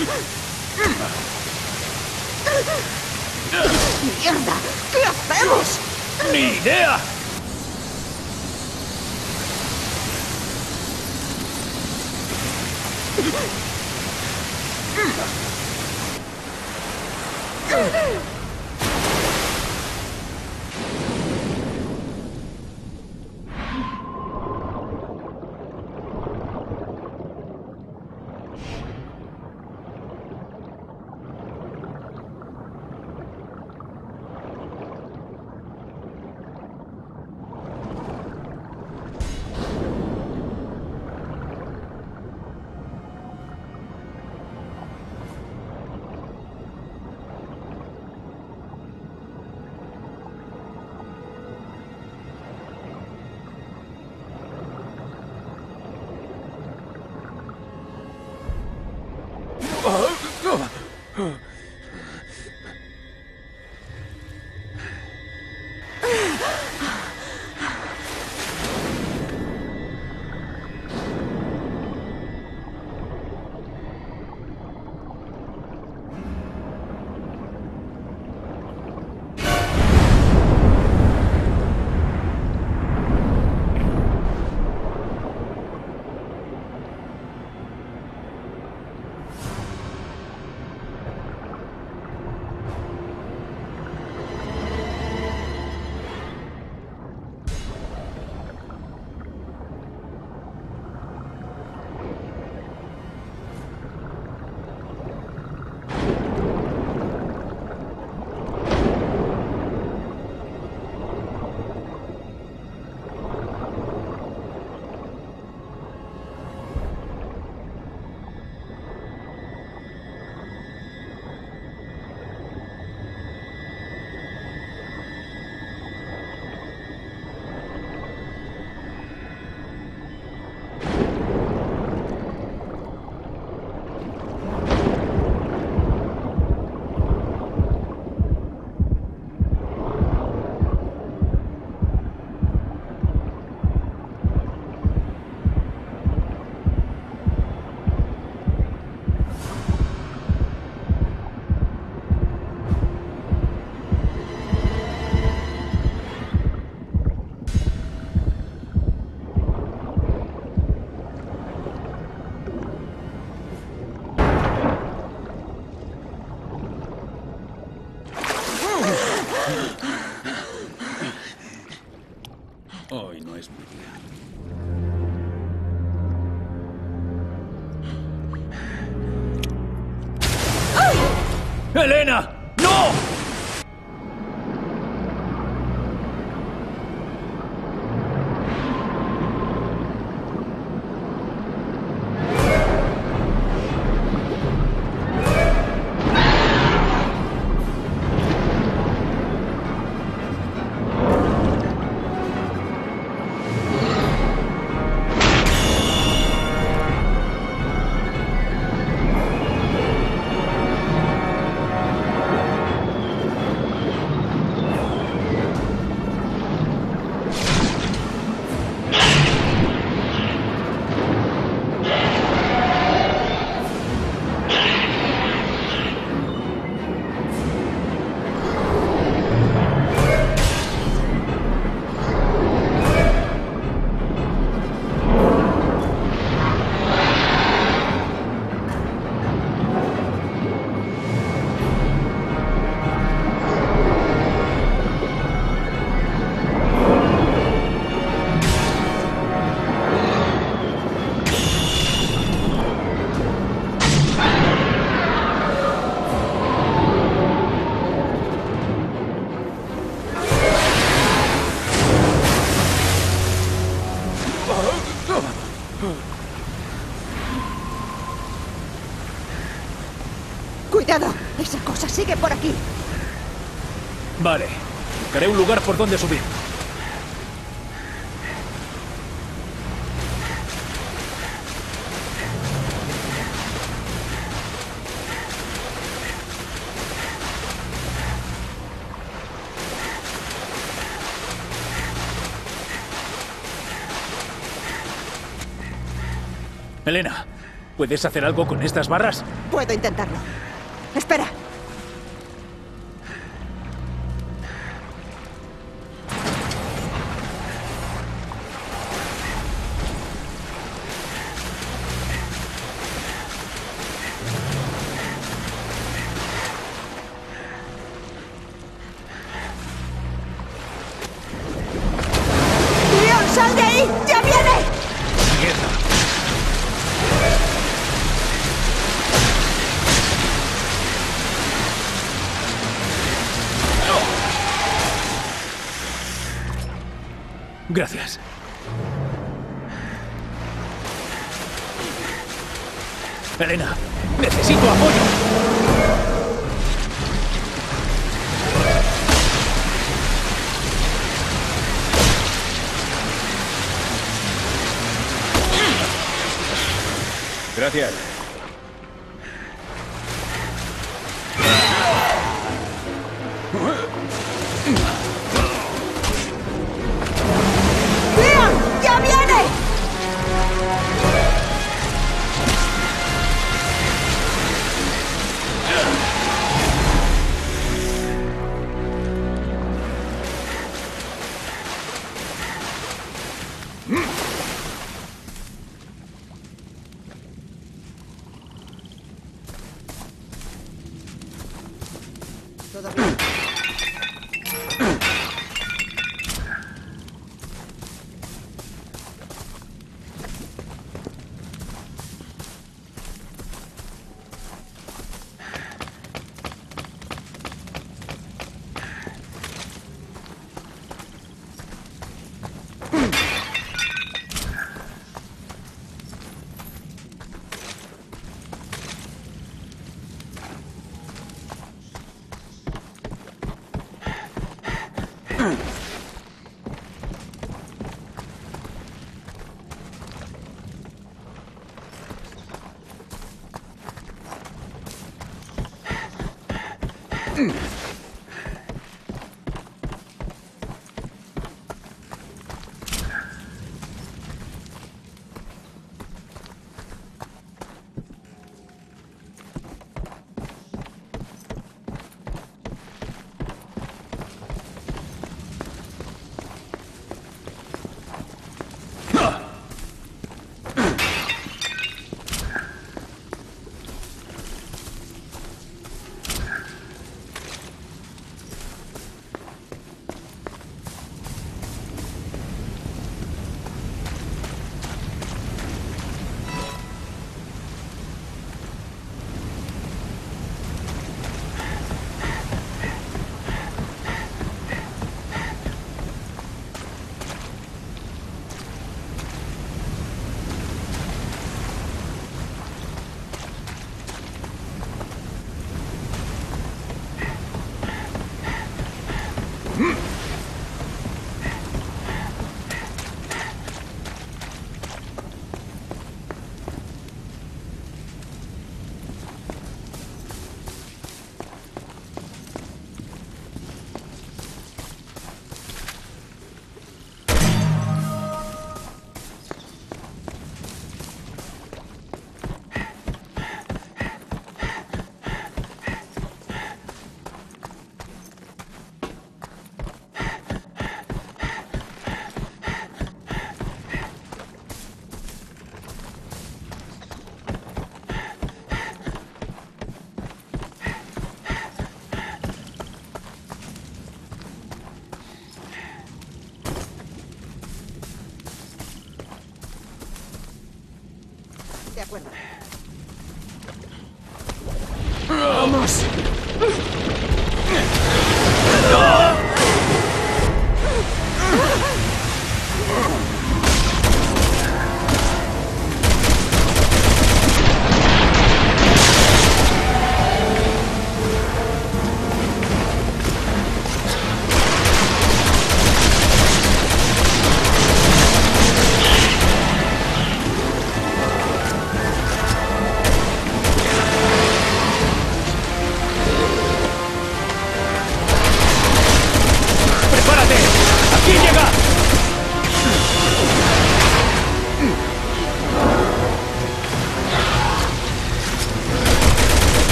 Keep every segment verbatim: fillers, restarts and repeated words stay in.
¡Mierda! ¿Qué hacemos? ¡Ni idea! Hoy no es mi día. ¡Elena! ¡No! ¡Cuidado! ¡Esa cosa sigue por aquí! Vale. Buscaré un lugar por donde subir. Elena, ¿Puedes hacer algo con estas barras? Puedo intentarlo. Espera. ¡Leon, sal de ahí! ¡Ya viene! ¡Mierda! Gracias. Elena, necesito apoyo. Gracias. ¡Leon! ¡Ya viene! Todavía. De acuerdo. ¡Vamos!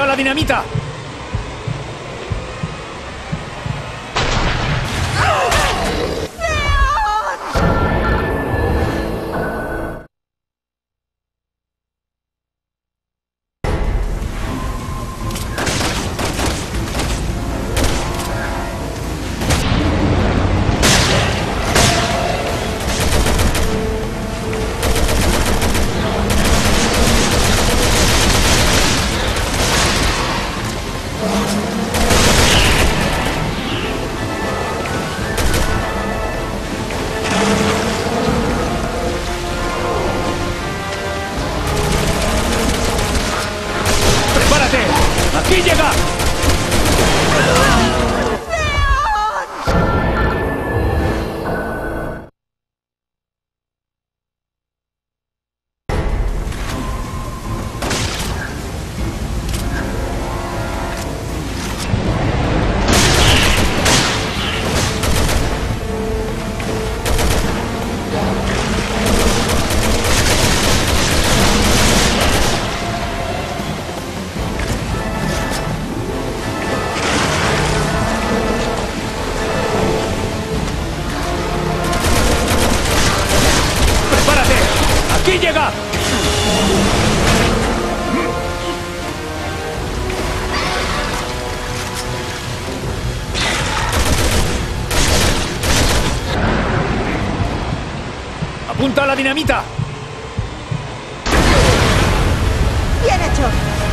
¡Apunta la dinamita! ¡Aquí llega! ¡Aquí llega! ¡Apunta a la dinamita! ¡Bien hecho!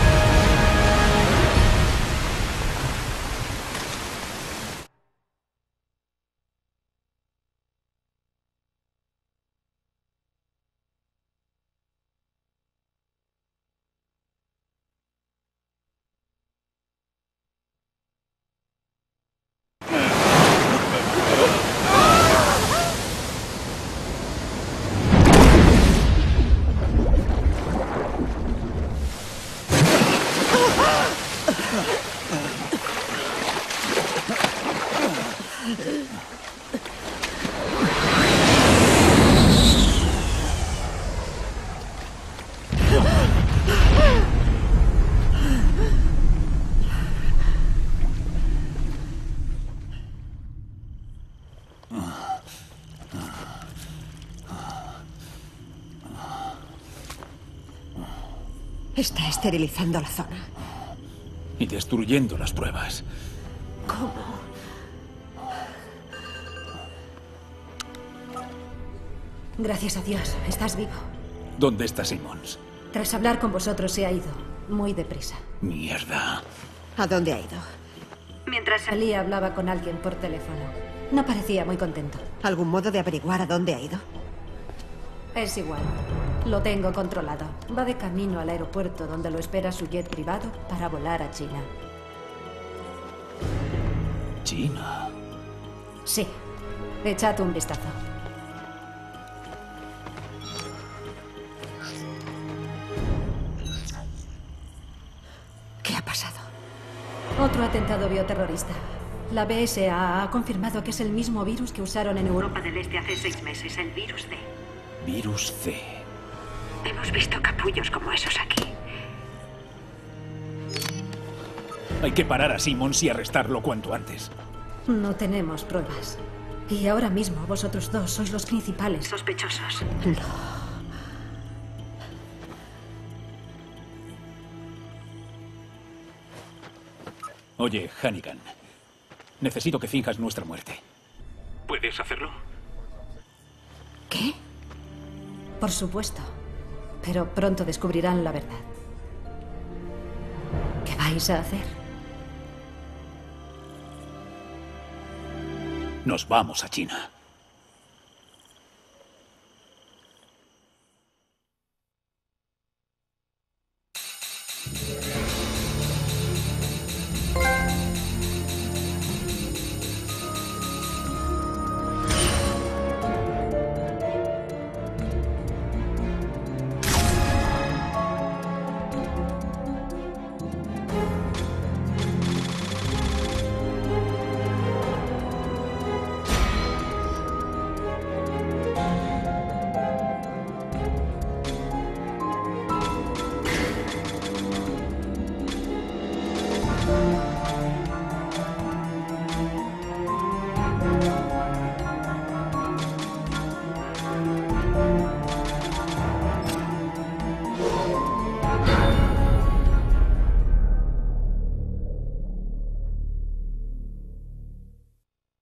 Está esterilizando la zona. Y destruyendo las pruebas. ¿Cómo? Gracias a Dios, estás vivo. ¿Dónde está Simmons? Tras hablar con vosotros se ha ido. Muy deprisa. Mierda. ¿A dónde ha ido? Mientras salía hablaba con alguien por teléfono. No parecía muy contento. ¿Algún modo de averiguar a dónde ha ido? Es igual. Lo tengo controlado. Va de camino al aeropuerto donde lo espera su jet privado para volar a China. ¿China? Sí. Echad un vistazo. ¿Qué ha pasado? Otro atentado bioterrorista. La B S A ha confirmado que es el mismo virus que usaron en Europa del Este hace seis meses, el virus C. Virus C. Hemos visto capullos como esos aquí. Hay que parar a Simmons y arrestarlo cuanto antes. No tenemos pruebas. Y ahora mismo vosotros dos sois los principales sospechosos. No. Oye, Hannigan. Necesito que finjas nuestra muerte. ¿Puedes hacerlo? ¿Qué? Por supuesto. Pero pronto descubrirán la verdad. ¿Qué vais a hacer? Nos vamos a China.